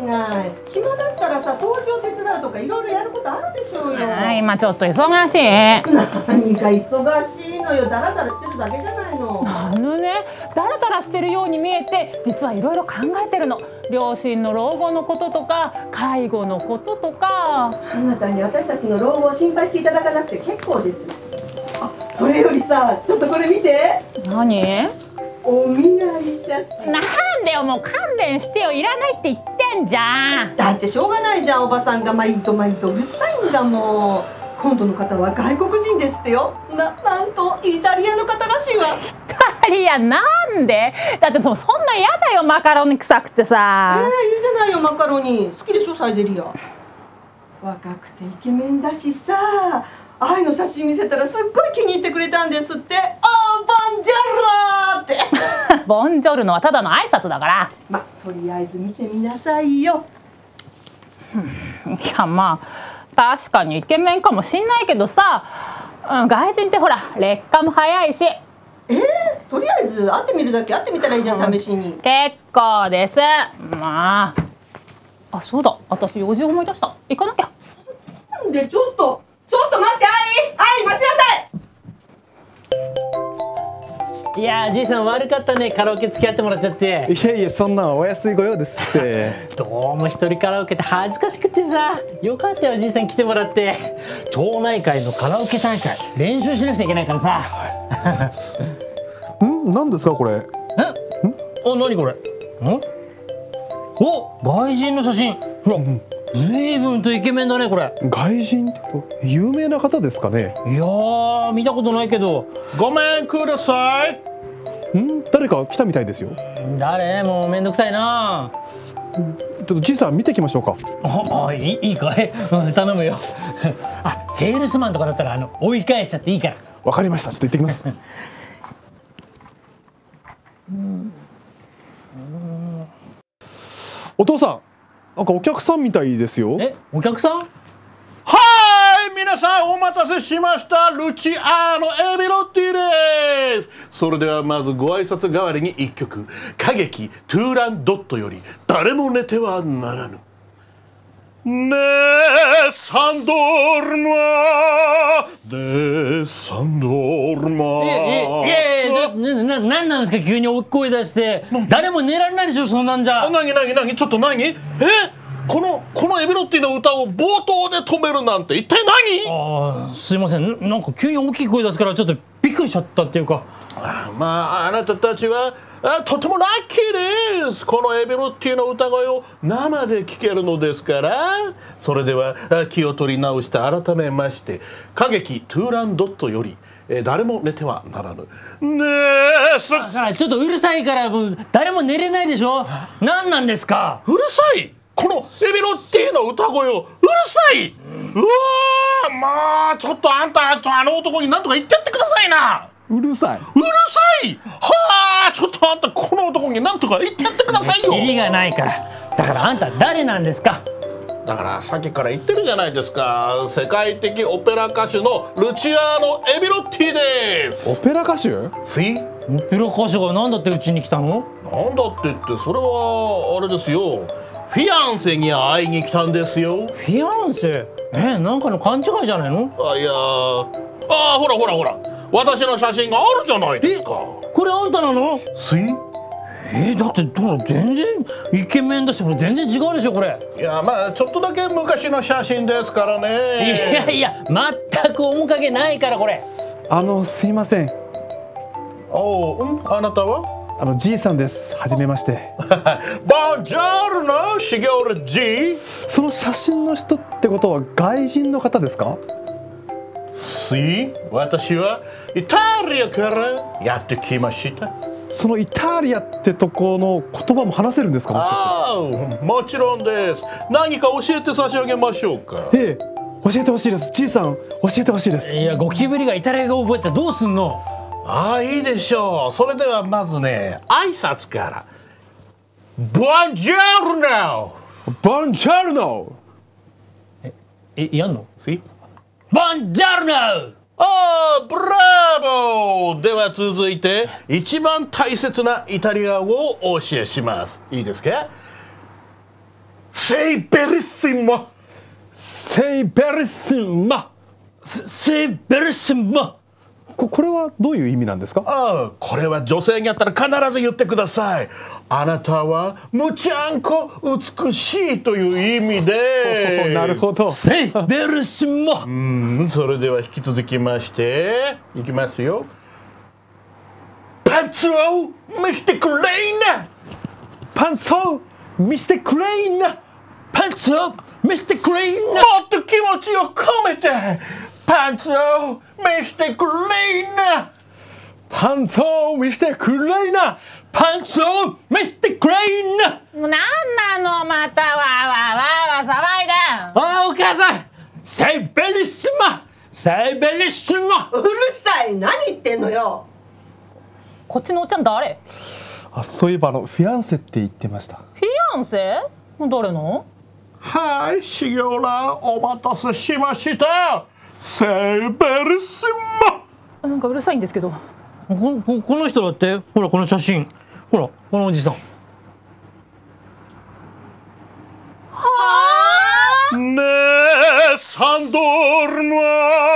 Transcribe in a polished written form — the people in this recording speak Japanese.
ない。暇だったらさ、掃除を手伝うとかいろいろやることあるでしょうよ。 今ちょっと忙しい。 何が忙しいのよ。ダラダラしてるだけじゃないの。 ダラダラしてるように見えて、実はいろいろ考えてるの。両親の老後のこととか、介護のこととか。 あなたに私たちの老後を心配していただかなくて結構です。あ、それよりさ、ちょっとこれ見て。 何？ お見合い写真。 なんでよ、もう勘弁してよ。いらないって言ってんじゃん。 だってしょうがないじゃん。おばさんが毎度毎度うるさいんだもん。今度の方は外国人ですってよ。なんとイタリアの方らしいわ。 イタリアなんで？だってそんな嫌だよ、マカロニ臭くてさ。 いいじゃないよ、マカロニ好きでしょ、サイゼリヤ。若くてイケメンだしさ、愛の写真見せたらすっごい気に入ってくれたんですって。ボンジョルノってボンジョルノはただの挨拶だから。 とりあえず見てみなさいよ。 いや、まあ確かにイケメンかもしんないけどさ、外人ってほら劣化も早いし。 とりあえず会ってみるだけ会ってみたらいいじゃん、試しに。 結構です。まあ、そうだ、私用事思い出した。行かなきゃ。 なんでちょっと待って、愛待ちなさい。 いやー、じいさん悪かったね、カラオケ付き合ってもらっちゃって。 いえいえ、そんなお安いご用ですって。 どうも一人カラオケって恥ずかしくてさ。よかったよ、じいさん来てもらって。町内会のカラオケ大会練習しなくちゃいけないからさ。 何ですかこれ？ 何これ？お、外人の写真。ほら、随分とイケメンだね、これ。 外人って有名な方ですかね？ いやー、見たことないけど。 ごめんください。 誰か来たみたいですよ。 誰？もうめんどくさいな。 ちょっとじいさん見てきましょうか。 いいかい？頼むよ。セールスマンとかだったら追い返しちゃっていいから。 わかりました。ちょっと行ってきます。お父さん、なんかお客さんみたいですよ。 お客さん？ はい、皆さんお待たせしました。ルチアーノ・エビロッティです。それではまずご挨拶代わりに一曲、歌劇トゥーランドットより誰も寝てはならぬ。ねえサンドルマでサンドルマ。 なんなんですか、急に大声出して。誰も寝られないでしょ、そんなんじゃ。 何ちょっと何？このエビロッティの歌を冒頭で止めるなんて一体何？ すいません、なんか急に大きい声出すからちょっとびっくりしちゃったっていうか。 あなたたちはとてもラッキーです。このエビロッティの歌声を生で聴けるのですから。それでは気を取り直して改めまして、歌劇トゥーランドットより誰も寝てはならぬ。 ちょっとうるさいから、もう誰も寝れないでしょ。何なんですか？ うるさい。このエビロッティの歌声をうるさい。うわー、まあちょっとあんたあの男に何とか言ってやってくださいな。 うるさい。 はあ、ちょっとあんたこの男に何とか言ってやってくださいよ。 キリがないから。だからあんた誰なんですか？ だからさっきから言ってるじゃないですか。世界的オペラ歌手のルチアーノ・エビロッティです。 オペラ歌手？ オペラ歌手が何だってうちに来たの？ なんだってそれはあれですよ。フィアンセに会いに来たんですよ。 フィアンセ？なんかの勘違いじゃないの？ いやほら私の写真があるじゃないですか。 これあんたなの？だって全然イケメンだし、これ全然違うでしょこれ。 いや、まあちょっとだけ昔の写真ですからね。 いや全く面影ないからこれ。 すいません。 あなたは？ じいさんです。はじめまして。 ボンジョルノ、シギョルジ。 その写真の人ってことは外人の方ですか？ 私はイタリアからやってきました。 そのイタリアってとこの言葉も話せるんですか？もしかして。 もちろんです。何か教えて差し上げましょうか。 教えてほしいです。じいさん、教えてほしいです。 いや、ゴキブリがイタリア語覚えてどうすんの？ いいでしょう。それではまずね、挨拶から。ボンジョルノ。 ボンジョルノ。 やんの？ボンジョルノ。 ブラボー。では続いて一番大切なイタリア語をお教えします。いいですか？ セイベリッシモ。 セイベリッシマ。 セイベリッシモ。 これはどういう意味なんですか？ ああ、これは女性に会ったら必ず言ってください。あなたはむちゃんこ美しいという意味で。 なるほど。 セイベリッシモ。 それでは引き続きましていきますよ。パンツを見せてくれな。 パンツを見せてくれな。 パンツを見せてくれもな。 っと気持ちを込めてパンツを見せてくれな。 パンツを見せてくれな。 パンツを見せてくれな。 もうなんなのまたわーわーわーわー騒いで。 ああ、お母さん、セイベリッシモ。セイベリッシモ。 うるさい、何言ってんのよ。 こっちのおっちゃん誰？ あ、そういえばフィアンセって言ってました。 フィアンセ？誰の？ はい、シギョラ、お待たせしました。セイベリッシモ。 なんかうるさいんですけど。 この人だって、ほらこの写真、ほらこのおじさん。 ねえ、サンドルマ